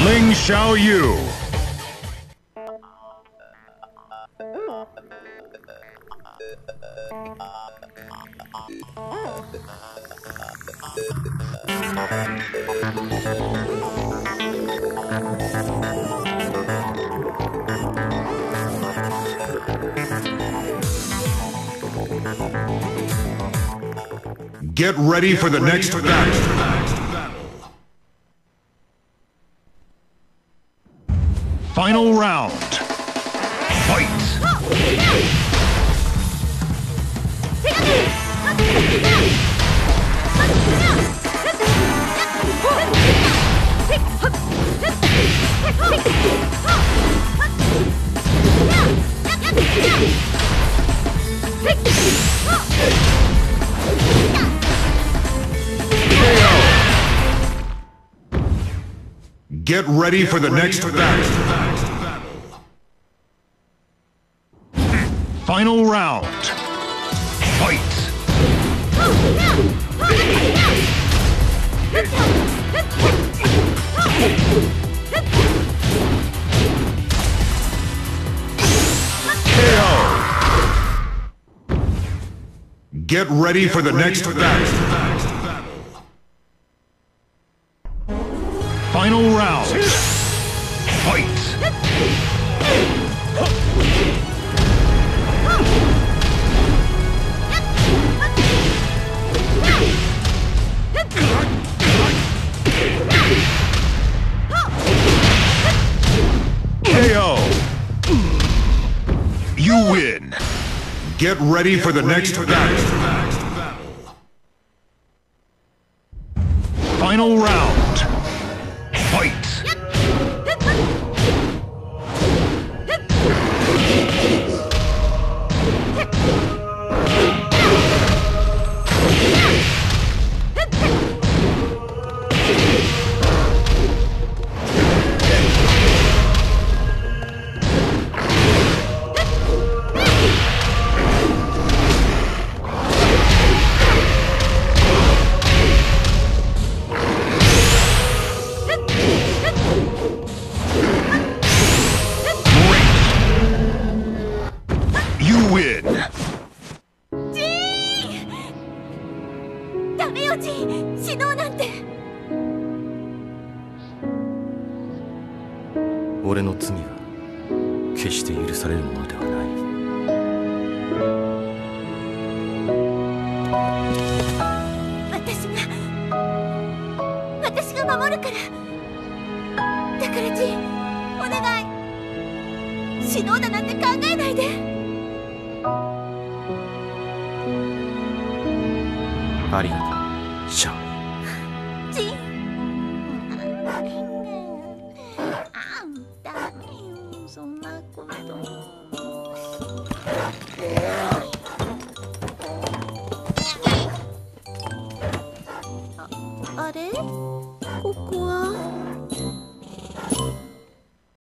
Xiaoyu. Get ready for the next battle. Final round. Fight! Get ready for the next battle. Final round. Fight! KO! Get ready for the next battle. Final round. Fight! KO! You win! Get ready for the next battle. Final round. Fight! You win! ダメよジン、死のうなんて。 俺の罪は決して許されるものではない。 私が守るから。だからジン、お願い。死のうだなんて考えないで。 ありがとう、シャオ。 ジン。ダメよ、そんなこと。あれ？ここは？